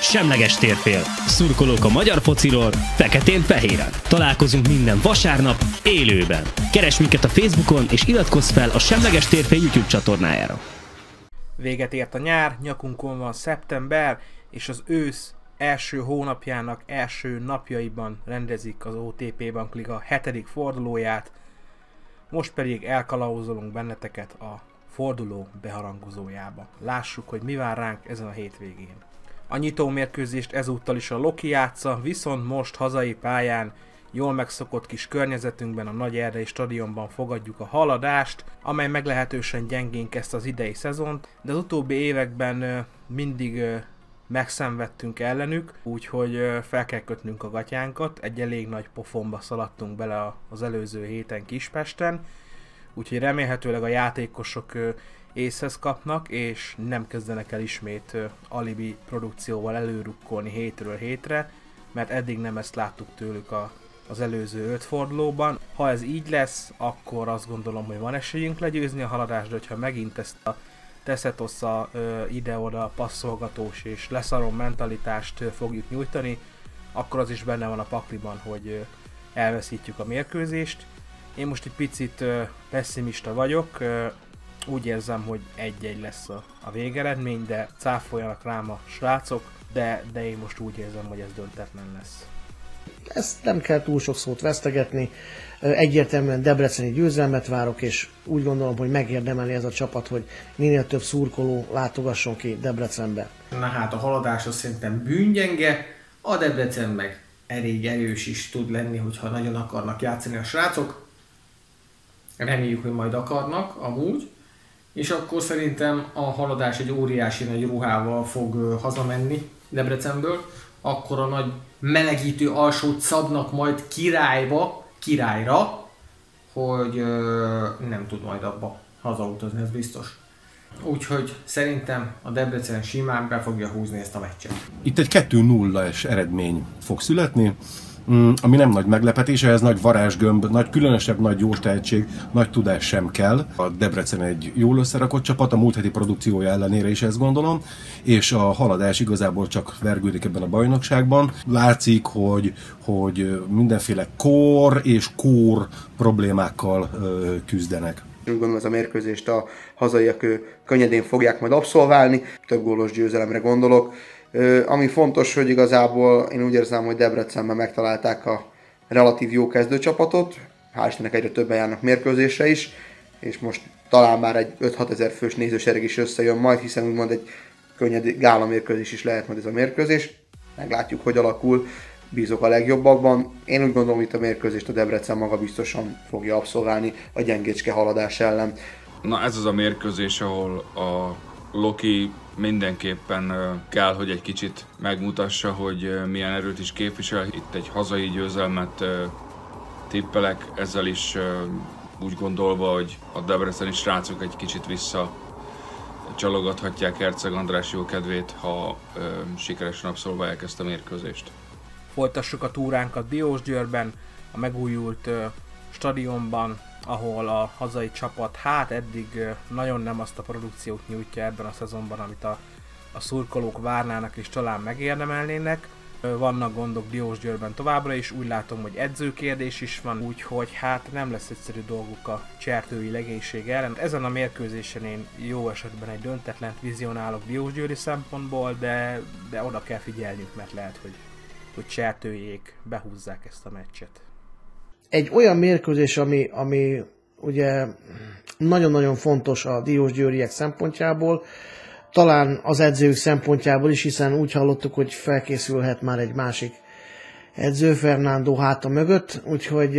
Semleges térfél. Szurkolók a magyar fociról, feketén-fehéren. Találkozunk minden vasárnap élőben. Keresd minket a Facebookon és iratkozz fel a Semleges térfél YouTube csatornájára. Véget ért a nyár, nyakunkon van szeptember, és az ősz első hónapjának első napjaiban rendezik az OTP Bankliga 7. fordulóját. Most pedig elkalauzolunk benneteket a forduló beharangozójába. Lássuk, hogy mi vár ránk ezen a hétvégén. A nyitómérkőzést ezúttal is a Loki játsza, viszont most hazai pályán, jól megszokott kis környezetünkben, a Nagy Erdei stadionban fogadjuk a Haladást, amely meglehetősen gyengén kezdte az idei szezont, de az utóbbi években mindig megszenvedtünk ellenük, úgyhogy fel kell kötnünk a gatyánkat. Egy elég nagy pofonba szaladtunk bele az előző héten Kispesten, úgyhogy remélhetőleg a játékosok észhez kapnak, és nem kezdenek el ismét alibi produkcióval előrukkolni hétről hétre, mert eddig nem ezt láttuk tőlük az előző 5 fordulóban. Ha ez így lesz, akkor azt gondolom, hogy van esélyünk legyőzni a Haladást, de hogyha megint ezt a teszetossza ide-oda passzolgatós és leszarom mentalitást fogjuk nyújtani, akkor az is benne van a pakliban, hogy elveszítjük a mérkőzést. Én most egy picit pessimista vagyok, úgy érzem, hogy 1-1 lesz a végeredmény, de cáfoljanak rám a srácok, de én most úgy érzem, hogy ez döntetlen lesz. Ezt nem kell túl sok szót vesztegetni, egyértelműen debreceni győzelmet várok, és úgy gondolom, hogy megérdemeli ez a csapat, hogy minél több szurkoló látogasson ki Debrecenbe. Na hát a Haladás az szerintem bűngyenge, a Debrecen meg elég erős is tud lenni, hogyha nagyon akarnak játszani a srácok. Reméljük, hogy majd akarnak amúgy. És akkor szerintem a Haladás egy óriási nagy ruhával fog hazamenni Debrecenből. Akkor a nagy melegítő alsót szabnak majd királyra, hogy nem tud majd abba hazautazni, ez biztos. Úgyhogy szerintem a Debrecen simán be fogja húzni ezt a meccset. Itt egy 2-0-es eredmény fog születni, ami nem nagy meglepetés, ehhez nagy varázsgömb, nagy különösebb, nagy jó tehetség, nagy tudás sem kell. A Debrecen egy jól összerakott csapat, a múlt heti produkciója ellenére is ezt gondolom, és a Haladás igazából csak vergődik ebben a bajnokságban. Látszik, hogy mindenféle kor és kór problémákkal küzdenek. Úgy gondolom, ez a mérkőzést a hazaiak könnyedén fogják majd abszolválni, több gólos győzelemre gondolok. Ami fontos, hogy igazából én úgy érzem, hogy Debrecenben megtalálták a relatív jó kezdőcsapatot, hál' Istennek egyre többen járnak mérkőzésre is, és most talán már egy 5-6 ezer fős nézősereg is összejön majd, hiszen úgymond egy könnyed gála mérkőzés is lehet majd ez a mérkőzés. Meglátjuk, hogy alakul, bízok a legjobbakban. Én úgy gondolom, hogy itt a mérkőzést a Debrecen maga biztosan fogja abszolválni a gyengécske Haladás ellen. Na ez az a mérkőzés, ahol a Loki mindenképpen kell, hogy egy kicsit megmutassa, hogy milyen erőt is képvisel. Itt egy hazai győzelmet tippelek, ezzel is úgy gondolva, hogy a debreceni srácok egy kicsit vissza csalogathatják Herceg András jó kedvét, ha sikeresen abszolválják ezt a mérkőzést. Folytassuk a túránkat Diósgyőrben, a megújult stadionban, ahol a hazai csapat eddig nagyon nem azt a produkciót nyújtja ebben a szezonban, amit a szurkolók várnának és talán megérdemelnének. Vannak gondok Diósgyőrben továbbra is, úgy látom, hogy edzőkérdés is van, úgyhogy nem lesz egyszerű dolguk a csertői legénység ellen. Ezen a mérkőzésen én jó esetben egy döntetlent vizionálok Diósgyőri szempontból, de oda kell figyelnünk, mert lehet, hogy csertőjék behúzzák ezt a meccset. Egy olyan mérkőzés, ami ugye nagyon-nagyon fontos a diósgyőriek szempontjából, talán az edzők szempontjából is, hiszen úgy hallottuk, hogy felkészülhet már egy másik edző, Fernando háta mögött, úgyhogy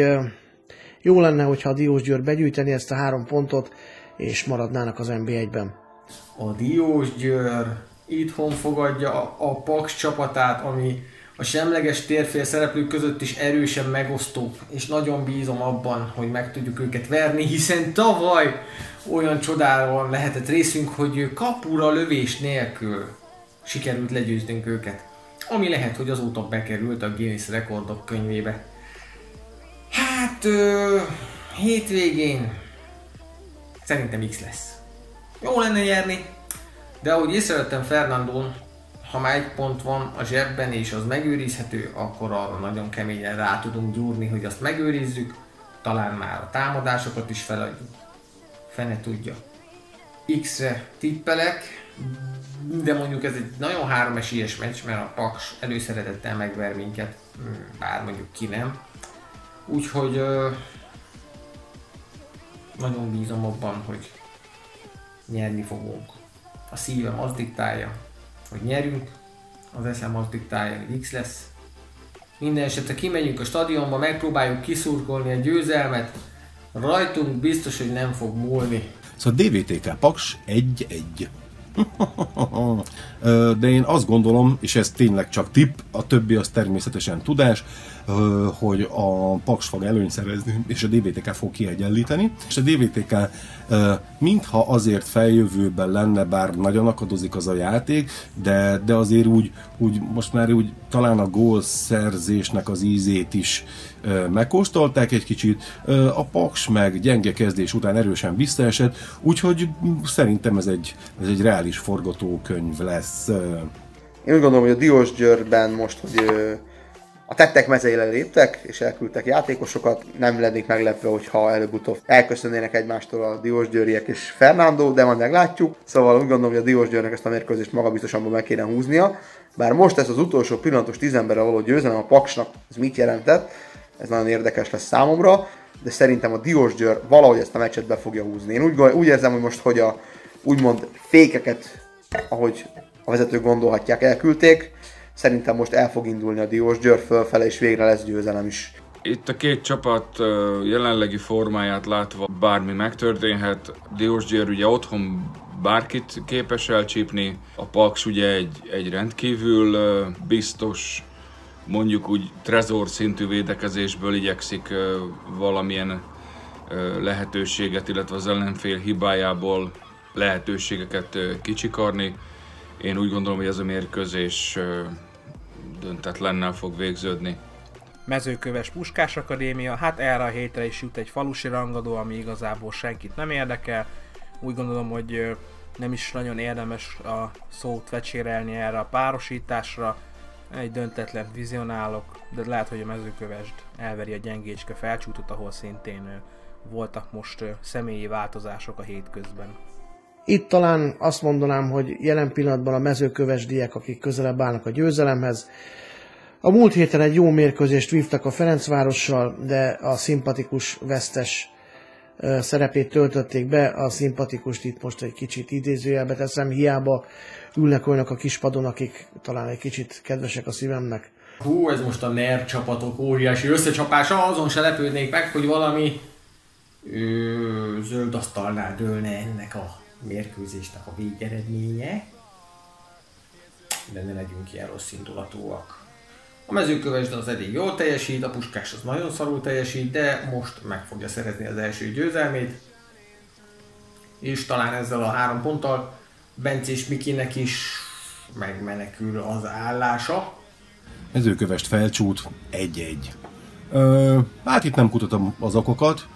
jó lenne, hogyha a Diósgyőr begyűjteni ezt a 3 pontot, és maradnának az NB1-ben. A Diósgyőr itthon fogadja a Paks csapatát, ami a semleges térfél szereplők között is erősen megosztó, és nagyon bízom abban, hogy meg tudjuk őket verni, hiszen tavaly olyan csodálóan lehetett részünk, hogy kapura lövés nélkül sikerült legyőznünk őket. Ami lehet, hogy azóta bekerült a Guinness rekordok könyvébe. Hétvégén szerintem X lesz. Jó lenne nyerni, de ahogy észrevettem Fernandón, ha már egy pont van a zsebben és az megőrizhető, akkor arra nagyon keményen rá tudunk gyúrni, hogy azt megőrizzük. Talán már a támadásokat is feladjuk. Fene tudja. X-re tippelek, de mondjuk ez egy nagyon 3 esélyes meccs, mert a Paks előszeretettel megver minket, bár mondjuk ki nem. Úgyhogy nagyon bízom abban, hogy nyerni fogunk. A szívem azt diktálja, hogy nyerünk, az eszem azt diktálja, hogy X lesz. Minden esetre kimegyünk a stadionba, megpróbáljuk kiszurkolni a győzelmet, rajtunk biztos, hogy nem fog múlni. Szóval DVTK Paks 1-1. De én azt gondolom, és ez tényleg csak tipp, a többi az természetesen tudás, hogy a Paks fog előnyt szerezni, és a DVTK fog kiegyenlíteni. És a DVTK mintha azért feljövőben lenne, bár nagyon akadozik az a játék, de azért úgy most már úgy talán a gólszerzésnek az ízét is megkóstolták egy kicsit, a Paks meg gyenge kezdés után erősen visszaesett, úgyhogy szerintem ez egy reális forgatókönyv lesz. Én úgy gondolom, hogy a Diósgyőrben most, hogy a tettek mezeire léptek, és elküldtek játékosokat, nem lennék meglepve, hogyha előbb-utóbb elköszönnének egymástól a diósgyőriek és Fernando, de majd meglátjuk. Szóval úgy gondolom, hogy a Diósgyőrnek ezt a mérkőzést magabiztosan meg kéne húznia. Bár most ez az utolsó pillanatos 10 emberre való győzelem a Paksnak, ez mit jelentett? Ez nagyon érdekes lesz számomra, de szerintem a Diósgyőr valahogy ezt a meccset be fogja húzni. Én úgy érzem, hogy most, hogy a úgymond fékeket, ahogy a vezetők gondolhatják, elküldték. Szerintem most el fog indulni a Diósgyőr fölfele, és végre lesz győzelem is. Itt a két csapat jelenlegi formáját látva bármi megtörténhet. Diósgyőr ugye otthon bárkit képes elcsípni, a Paks ugye egy rendkívül biztos, mondjuk úgy trezor szintű védekezésből igyekszik valamilyen lehetőséget, illetve az ellenfél hibájából lehetőségeket kicsikarni. Én úgy gondolom, hogy ez a mérkőzés döntetlennel fog végződni. Mezőköves Puskás Akadémia, hát erre a hétre is jut egy falusi rangadó, ami igazából senkit nem érdekel. Úgy gondolom, hogy nem is nagyon érdemes a szót vecsérelni erre a párosításra. Egy döntetlen vizionálok, de lehet, hogy a Mezőkövesd elveri a Gyengécske Felcsútot, ahol szintén voltak most személyi változások a hétközben. Itt talán azt mondanám, hogy jelen pillanatban a mezőkövesdiek, akik közelebb állnak a győzelemhez. A múlt héten egy jó mérkőzést vívtak a Ferencvárossal, de a szimpatikus vesztes szerepét töltötték be. A szimpatikus itt most egy kicsit idézőjelbe teszem, hiába ülnek olyanok a kispadon, akik talán egy kicsit kedvesek a szívemnek. Hú, ez most a NER csapatok óriási összecsapása, azon se lepődnék meg, hogy valami zöld asztalnál dőlne ennek a mérkőzésnek a végeredménye. De ne legyünk ilyen rossz indulatúak. A Mezőkövesd az eddig jól teljesít, a Puskás az nagyon szarul teljesít, de most meg fogja szerezni az első győzelmét. És talán ezzel a 3 ponttal Bencés Mikinek is megmenekül az állása. Mezőkövesd Felcsút 1-1. Hát itt nem kutatom az okokat.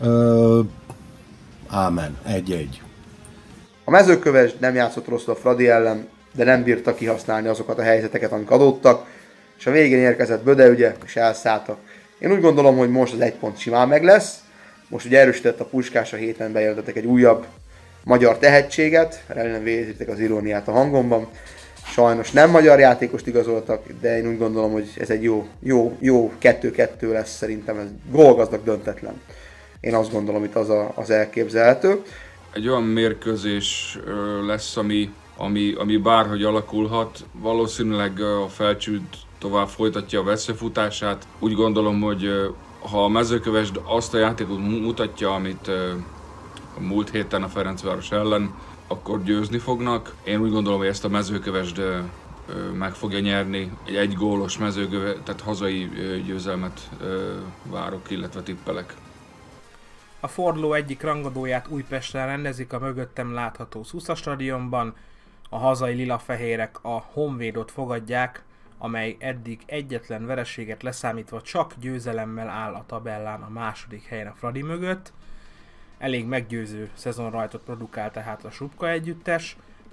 Ámen, 1-1. A Mezőkövesd nem játszott rosszul a Fradi ellen, de nem bírta kihasználni azokat a helyzeteket, amik adottak, és a végén érkezett Böde ügye, és elszálltak. Én úgy gondolom, hogy most az 1 pont simán meg lesz. Most ugye erősített a Puskás, a héten bejelentettek egy újabb magyar tehetséget, remélem végezítek az iróniát a hangomban. Sajnos nem magyar játékost igazoltak, de én úgy gondolom, hogy ez egy jó 2-2 lesz, szerintem ez gólgazdag, döntetlen. Én azt gondolom, itt az elképzelhető. Egy olyan mérkőzés lesz, ami bárhogy alakulhat. Valószínűleg a Felcsút tovább folytatja a veszőfutását. Úgy gondolom, hogy ha a Mezőkövesd azt a játékot mutatja, amit a múlt héten a Ferencváros ellen, akkor győzni fognak. Én úgy gondolom, hogy ezt a Mezőkövesd meg fogja nyerni. Egy gólos tehát hazai győzelmet várok, illetve tippelek. A forduló egyik rangadóját Újpesten rendezik a mögöttem látható Szusza stadionban. A hazai lila-fehérek a Honvédot fogadják, amely eddig egyetlen vereséget leszámítva csak győzelemmel áll a tabellán a második helyen a Fradi mögött. Elég meggyőző szezonrajtot produkál tehát a Supka együttes.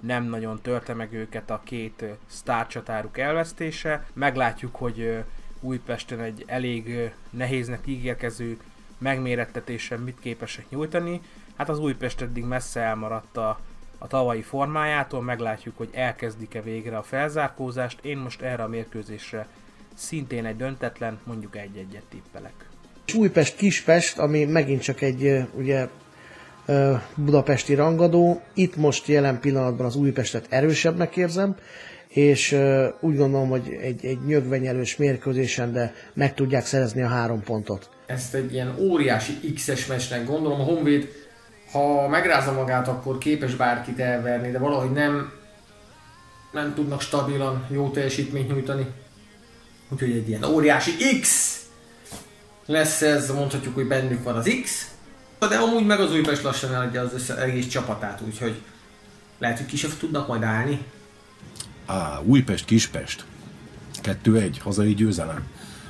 nem nagyon törte meg őket a két sztárcsatáruk elvesztése. Meglátjuk, hogy Újpesten egy elég nehéznek ígérkező megmérettetésen mit képesek nyújtani. Hát az Újpest eddig messze elmaradt a tavalyi formájától, meglátjuk, hogy elkezdik-e végre a felzárkózást. Én most erre a mérkőzésre szintén egy döntetlen, mondjuk 1-1-et tippelek. Újpest-Kispest, ami megint csak egy ugye budapesti rangadó. Itt most jelen pillanatban az Újpestet erősebbnek érzem, és úgy gondolom, hogy egy nyögvenyelős mérkőzésen, de meg tudják szerezni a 3 pontot. Ezt egy ilyen óriási X-es meccsnek gondolom. A Honvéd, ha megrázza magát, akkor képes bárkit elverni, de valahogy nem tudnak stabilan jó teljesítményt nyújtani. Úgyhogy egy ilyen óriási X lesz ez, mondhatjuk, hogy bennük van az X, de amúgy meg az Újpest lassan eladja az egész csapatát, úgyhogy lehet, hogy ki sem tudnak majd állni. Újpest-Kispest. 2-1, hazai győzelem.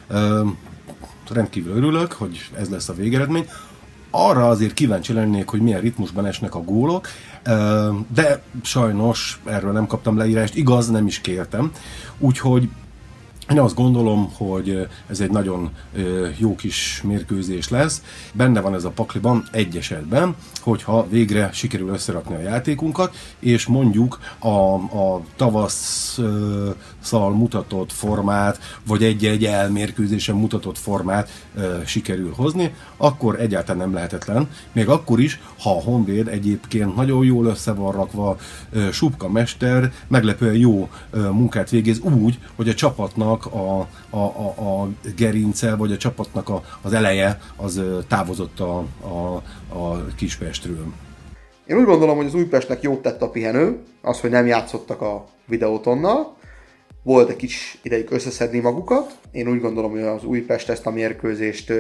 Rendkívül örülök, hogy ez lesz a végeredmény. Arra azért kíváncsi lennék, hogy milyen ritmusban esnek a gólok, de sajnos erről nem kaptam leírást, igaz, nem is kértem. Úgyhogy én azt gondolom, hogy ez egy nagyon jó kis mérkőzés lesz. Benne van ez a pakliban egy esetben, hogyha végre sikerül összerakni a játékunkat, és mondjuk a tavasszal mutatott formát, vagy egy-egy elmérkőzésen mutatott formát sikerül hozni, akkor egyáltalán nem lehetetlen. Még akkor is, ha a Honvéd egyébként nagyon jól össze van rakva, Subka mester meglepően jó munkát végez úgy, hogy a csapatnak a gerince, vagy a csapatnak az eleje az távozott a Kispestről. Én úgy gondolom, hogy az Újpestnek jót tett a pihenő, az, hogy nem játszottak a Videótonnal. Volt egy kis idejük összeszedni magukat. Én úgy gondolom, hogy az Újpest ezt a mérkőzést,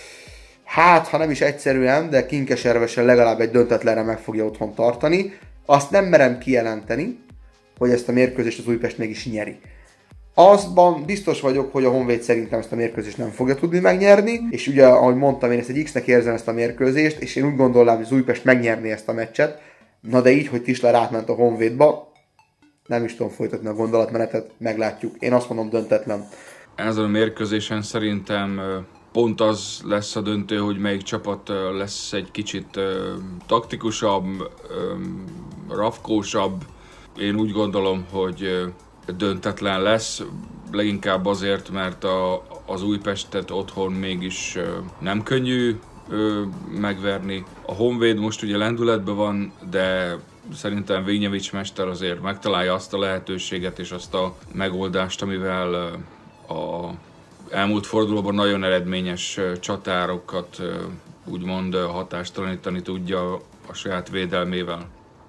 hát ha nem is egyszerűen, de kinkeservesen legalább egy döntetlenre meg fogja otthon tartani. Azt nem merem kijelenteni, hogy ezt a mérkőzést az Újpest mégis nyeri. Azban biztos vagyok, hogy a Honvéd szerintem ezt a mérkőzést nem fogja tudni megnyerni, és ugye, ahogy mondtam, én ezt egy X-nek érzem ezt a mérkőzést, és én úgy gondolnám, hogy az Újpest megnyerné ezt a meccset. Na de így, hogy Tisler átment a Honvédba, nem is tudom folytatni a gondolatmenetet, meglátjuk. Én azt mondom, döntetlen. Ezen a mérkőzésen szerintem pont az lesz a döntő, hogy melyik csapat lesz egy kicsit taktikusabb, rafkósabb. Én úgy gondolom, hogy döntetlen lesz, leginkább azért, mert az Újpestet otthon mégis nem könnyű megverni. A Honvéd most ugye lendületben van, de szerintem Vényevics mester azért megtalálja azt a lehetőséget és azt a megoldást, amivel a elmúlt fordulóban nagyon eredményes csatárokat úgymond hatástalanítani tudja a saját védelmével.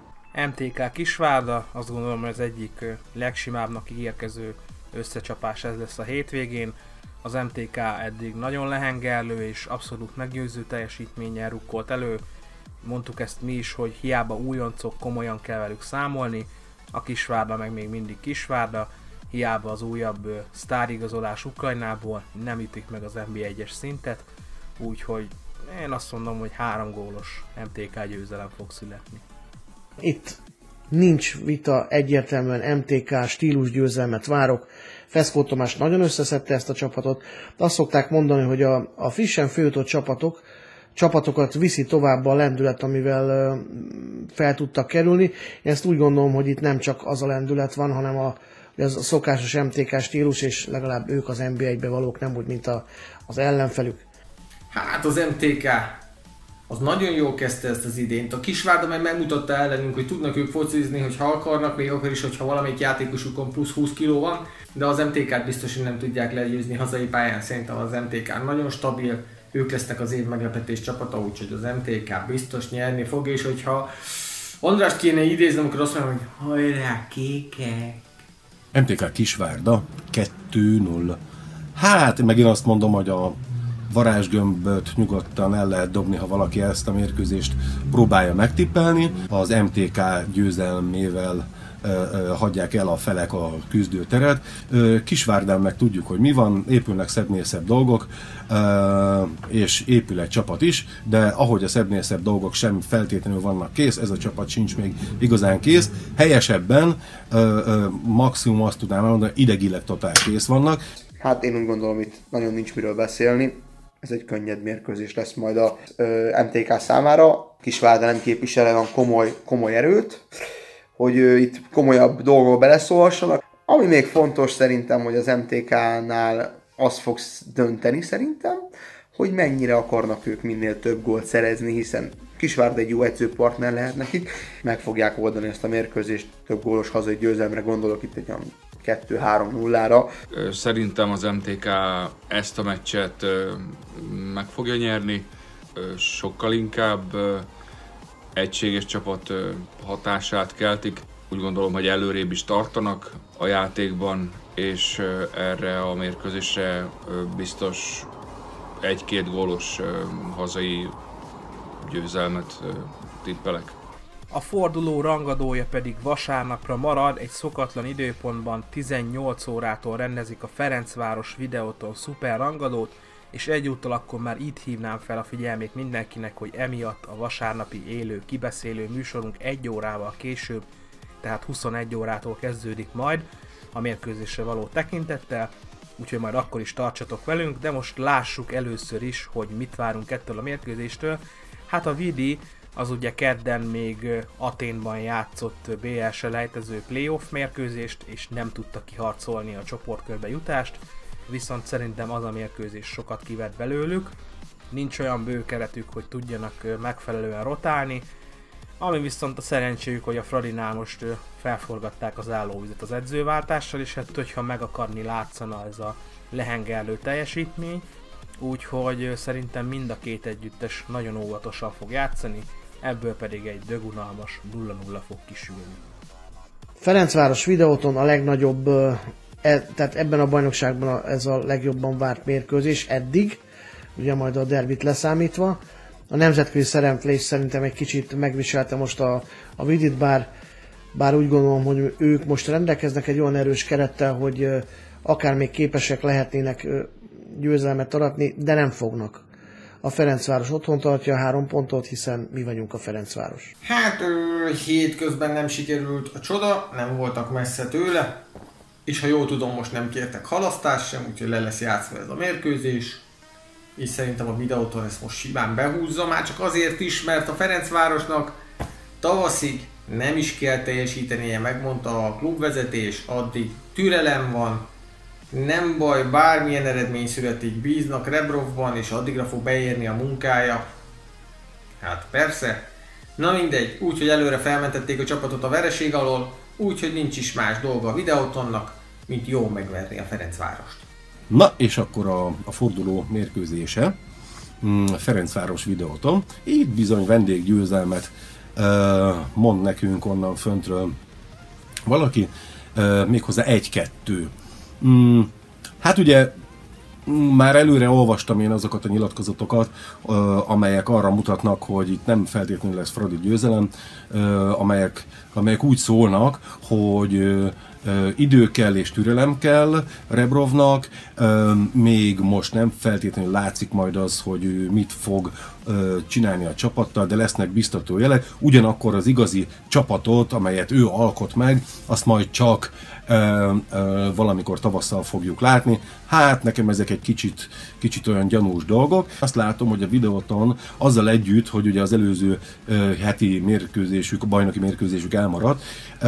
MTK Kisvárda, azt gondolom, hogy az egyik legsimábbnak ígérkező összecsapás ez lesz a hétvégén. Az MTK eddig nagyon lehengerlő és abszolút meggyőző teljesítménnyel rukkolt elő. Mondtuk ezt mi is, hogy hiába újoncok, komolyan kell velük számolni. A Kisvárda meg még mindig Kisvárda, hiába az újabb sztárigazolás Ukrajnából nem ütik meg az NB1-es szintet. Úgyhogy én azt mondom, hogy 3 gólos MTK győzelem fog születni. Itt nincs vita, egyértelműen MTK stílusgyőzelmet várok. Feszkó Tamás nagyon összeszedte ezt a csapatot. Azt szokták mondani, hogy a frissen följutott csapatokat viszi tovább a lendület, amivel fel tudtak kerülni. Én ezt úgy gondolom, hogy itt nem csak az a lendület van, hanem ez a szokásos MTK stílus, és legalább ők az NB1-be valók, nem úgy, mint az ellenfelük. Hát az MTK az nagyon jól kezdte ezt az idényt. A Kisvárda meg megmutatta ellenünk, hogy tudnak ők focizni, hogyha akarnak, még akkor is, hogyha valamelyik játékosukon plusz 20 kg van, de az MTK-t biztos, hogy nem tudják legyőzni hazai pályán. Szerintem az MTK nagyon stabil, ők lesznek az év meglepetés csapata, úgyhogy az MTK biztos nyerni fog, és hogyha Andrást kéne idéznem, akkor azt mondom, hogy hajrá kékek! MTK Kisvárda 2-0. Hát, meg én azt mondom, hogy a varázsgömböt nyugodtan el lehet dobni, ha valaki ezt a mérkőzést próbálja megtippelni. Az MTK győzelmével hagyják el a felek a küzdőteret. Kisvárdán meg tudjuk, hogy mi van, épülnek szebbnél szebb dolgok, és épül egy csapat is, de ahogy a szebbnél szebb dolgok sem feltétlenül vannak kész, ez a csapat sincs még igazán kész. Helyesebben maximum azt tudnám mondani, idegileg totál kész vannak. Hát én úgy gondolom, itt nagyon nincs miről beszélni. Ez egy könnyed mérkőzés lesz majd a MTK számára. Kisvárda nem képvisel olyan komoly erőt, hogy itt komolyabb dolgok beleszólhassanak. Ami még fontos szerintem, hogy az MTK-nál az fog dönteni szerintem, hogy mennyire akarnak ők minél több gólt szerezni, hiszen Kisvárda egy jó edzőpartner lehet nekik. Meg fogják oldani ezt a mérkőzést, több gólos hazai győzelemre gondolok itt egy 2-3-0-ra. Szerintem az MTK ezt a meccset meg fogja nyerni, sokkal inkább egységes csapat hatását keltik. Úgy gondolom, hogy előrébb is tartanak a játékban, és erre a mérkőzésre biztos 1-2 gólos hazai győzelmet tippelek. A forduló rangadója pedig vasárnapra marad, egy szokatlan időpontban 18 órától rendezik a Ferencváros Videóton szuper rangadót, és egyúttal akkor már itt hívnám fel a figyelmét mindenkinek, hogy emiatt a vasárnapi élő kibeszélő műsorunk 1 órával később, tehát 21 órától kezdődik majd a mérkőzésre való tekintettel, úgyhogy majd akkor is tartsatok velünk, de most lássuk először is, hogy mit várunk ettől a mérkőzéstől. Hát a Vidi az ugye kedden még Athénban játszott BL-selejtező playoff mérkőzést, és nem tudta kiharcolni a csoportkörbe jutást, viszont szerintem az a mérkőzés sokat kivett belőlük. Nincs olyan bő keretük, hogy tudjanak megfelelően rotálni, ami viszont a szerencséjük, hogy a Fradinál most felforgatták az állóvizet az edzőváltással, és hát hogyha meg akarni látszana ez a lehengerlő teljesítmény, úgyhogy szerintem mind a két együttes nagyon óvatosan fog játszani, ebből pedig egy dögunalmas 0-0 fog kisülni. Ferencváros Videóton a legnagyobb, tehát ebben a bajnokságban ez a legjobban várt mérkőzés eddig, ugye majd a derbit leszámítva. A nemzetközi szereplés szerintem egy kicsit megviselte most a Vidit, bár úgy gondolom, hogy ők most rendelkeznek egy olyan erős kerettel, hogy akár még képesek lehetnének győzelmet aratni, de nem fognak. A Ferencváros otthon tartja a 3 pontot, hiszen mi vagyunk a Ferencváros. Hát hétközben nem sikerült a csoda, nem voltak messze tőle, és ha jól tudom, most nem kértek halasztást sem, úgyhogy le lesz játszva ez a mérkőzés. És szerintem a Videóton ezt most simán behúzza, már csak azért is, mert a Ferencvárosnak tavaszig nem is kell teljesítenie, megmondta a klubvezetés, addig türelem van, nem baj, bármilyen eredmény születik, bíznak Rebrovban, és addigra fog beérni a munkája. Hát persze. Na mindegy, úgyhogy előre felmentették a csapatot a vereség alól, úgyhogy nincs is más dolga a Videótonnak, mint jó megverni a Ferencvárost. Na, és akkor a forduló mérkőzése, Ferencváros Videóton. Itt bizony vendéggyőzelmet mond nekünk onnan föntről valaki, méghozzá 1-2. Hát ugye már előre olvastam én azokat a nyilatkozatokat, amelyek arra mutatnak, hogy itt nem feltétlenül lesz fradi győzelem, amelyek úgy szólnak, hogy idő kell és türelem kell Rebrovnak, még most nem feltétlenül látszik majd az, hogy ő mit fog csinálni a csapattal, de lesznek biztató jelek, ugyanakkor az igazi csapatot, amelyet ő alkot meg, azt majd csak valamikor tavasszal fogjuk látni. Hát nekem ezek egy kicsit olyan gyanús dolgok. Azt látom, hogy a Videóton azzal együtt, hogy ugye az előző heti mérkőzésük, a bajnoki mérkőzésük elmaradt,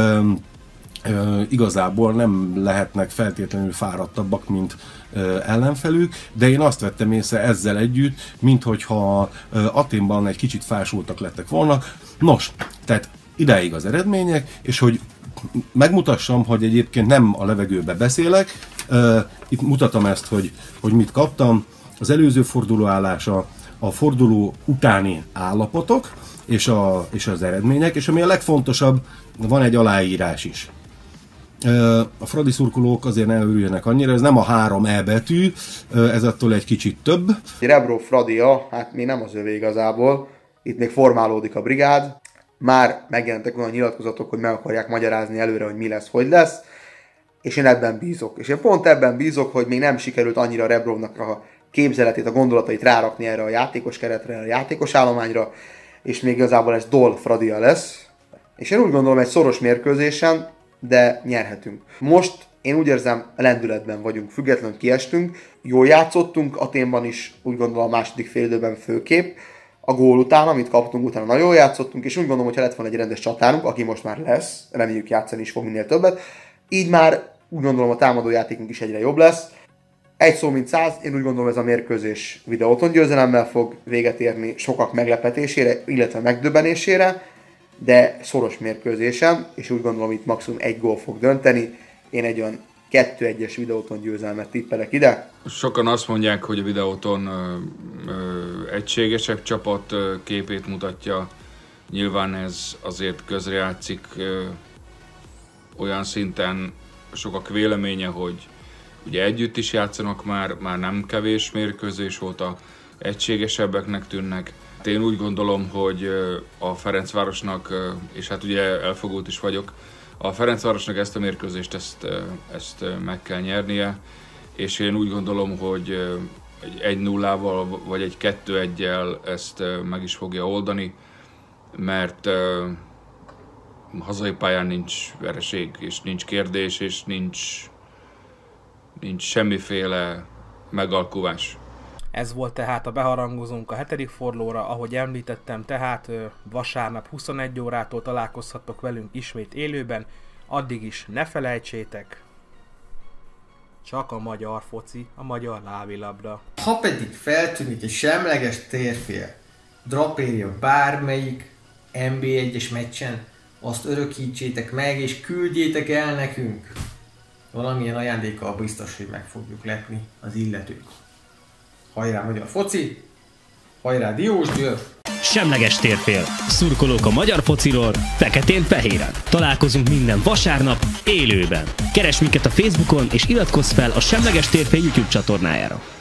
igazából nem lehetnek feltétlenül fáradtabbak, mint ellenfelük, de én azt vettem észre ezzel együtt, minthogyha Athénban egy kicsit fásultak lettek volna. Nos, tehát idáig az eredmények, és hogy megmutassam, hogy egyébként nem a levegőbe beszélek, itt mutatom ezt, hogy mit kaptam, az előző forduló állása, a forduló utáni állapotok, és az eredmények, és ami a legfontosabb, van egy aláírás is. A fradi szurkolók azért ne örüljenek annyira, ez nem a 3 E betű, ez attól egy kicsit több. Rebrov Fradia, hát még nem az övé igazából, itt még formálódik a brigád, már megjelentek olyan nyilatkozatok, hogy meg akarják magyarázni előre, hogy mi lesz, hogy lesz, és én ebben bízok. És én pont ebben bízok, hogy még nem sikerült annyira Rebrovnak a képzeletét, a gondolatait rárakni erre a játékos keretre, a játékos állományra, és még igazából ez Dol Fradia lesz. És én úgy gondolom, egy szoros mérkőzésen, de nyerhetünk. Most én úgy érzem, lendületben vagyunk, függetlenül kiestünk, jól játszottunk, Athénban is úgy gondolom a második félidőben főképp, a gól után, amit kaptunk, utána nagyon jól játszottunk, és úgy gondolom, hogy ha lett volna egy rendes csatárunk, aki most már lesz, reméljük játszani is fog minél többet, így már úgy gondolom a támadójátékunk is egyre jobb lesz. Egy szó mint 100, én úgy gondolom ez a mérkőzés videóton győzelemmel fog véget érni sokak meglepetésére, illetve megdöbbenésére, de szoros mérkőzésen, és úgy gondolom itt maximum egy gól fog dönteni. Én egy olyan 2-1-es videóton győzelmet tippelek ide. Sokan azt mondják, hogy a videóton egységesebb csapat képét mutatja. Nyilván ez azért közrejátszik olyan szinten sokak véleménye, hogy ugye együtt is játszanak már nem kevés mérkőzés óta, egységesebbnek tűnnek. Én úgy gondolom, hogy a Ferencvárosnak, és hát ugye elfogult is vagyok, a Ferencvárosnak ezt a mérkőzést ezt meg kell nyernie, és én úgy gondolom, hogy egy 1-0-val vagy egy 2-1-jel ezt meg is fogja oldani, mert hazai pályán nincs vereség, és nincs kérdés, és nincs semmiféle megalkuvás. Ez volt tehát a beharangozónk a 7. fordulóra, ahogy említettem, tehát vasárnap 21 órától találkozhattok velünk ismét élőben, addig is ne felejtsétek, csak a magyar foci, a magyar lábilabda. Ha pedig feltűnik egy semleges térfél, drapérja bármelyik NB1-es meccsen, azt örökítsétek meg és küldjétek el nekünk. Valamilyen ajándékkal biztos, hogy meg fogjuk lepni az illetőt. Hajrá magyar foci! Hajrá Diósgyőr! Semleges térfél. Szurkolók a magyar fociról, feketén-fehéren. Találkozunk minden vasárnap élőben. Keresd minket a Facebookon és iratkozz fel a Semleges térfél YouTube csatornájára.